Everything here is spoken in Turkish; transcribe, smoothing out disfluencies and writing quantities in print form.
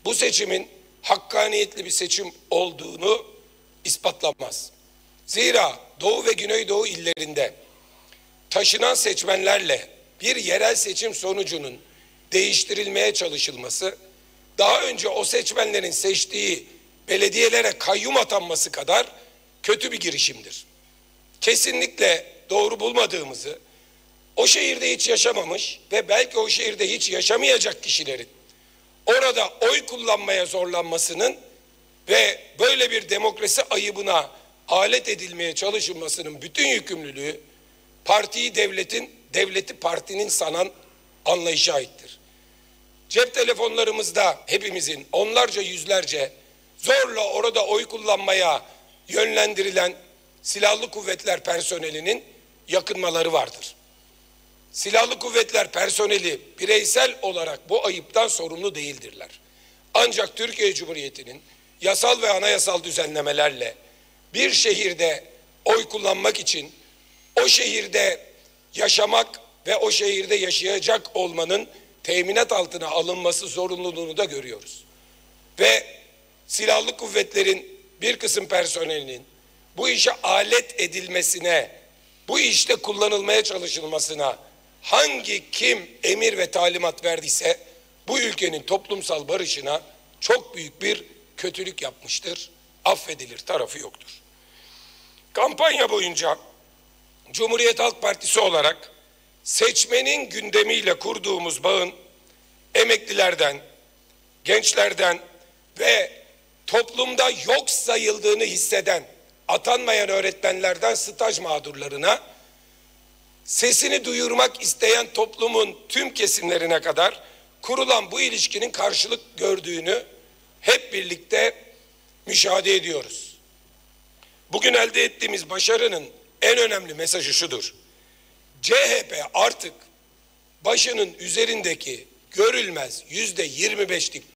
bu seçimin hakkaniyetli bir seçim olduğunu ispatlamaz. Zira Doğu ve Güneydoğu illerinde taşınan seçmenlerle bir yerel seçim sonucunun değiştirilmeye çalışılması, daha önce o seçmenlerin seçtiği belediyelere kayyum atanması kadar kötü bir girişimdir. Kesinlikle doğru bulmadığımızı, o şehirde hiç yaşamamış ve belki o şehirde hiç yaşamayacak kişilerin orada oy kullanmaya zorlanmasının ve böyle bir demokrasi ayıbına alet edilmeye çalışılmasının bütün yükümlülüğü partiyi devleti partinin sanan anlayışa aittir. Cep telefonlarımızda hepimizin onlarca yüzlerce zorla orada oy kullanmaya yönlendirilen silahlı kuvvetler personelinin yakınmaları vardır. Silahlı kuvvetler personeli bireysel olarak bu ayıptan sorumlu değildirler. Ancak Türkiye Cumhuriyeti'nin yasal ve anayasal düzenlemelerle bir şehirde oy kullanmak için o şehirde yaşamak ve o şehirde yaşayacak olmanın teminat altına alınması zorunluluğunu da görüyoruz. Ve silahlı kuvvetlerin bir kısım personelinin bu işe alet edilmesine, bu işte kullanılmaya çalışılmasına hangi kim emir ve talimat verdiyse bu ülkenin toplumsal barışına çok büyük bir kötülük yapmıştır. Affedilir tarafı yoktur. Kampanya boyunca Cumhuriyet Halk Partisi olarak seçmenin gündemiyle kurduğumuz bağın emeklilerden, gençlerden ve toplumda yok sayıldığını hisseden atanmayan öğretmenlerden staj mağdurlarına, sesini duyurmak isteyen toplumun tüm kesimlerine kadar kurulan bu ilişkinin karşılık gördüğünü hep birlikte müşahede ediyoruz. Bugün elde ettiğimiz başarının en önemli mesajı şudur: CHP artık başının üzerindeki görülmez %25'lik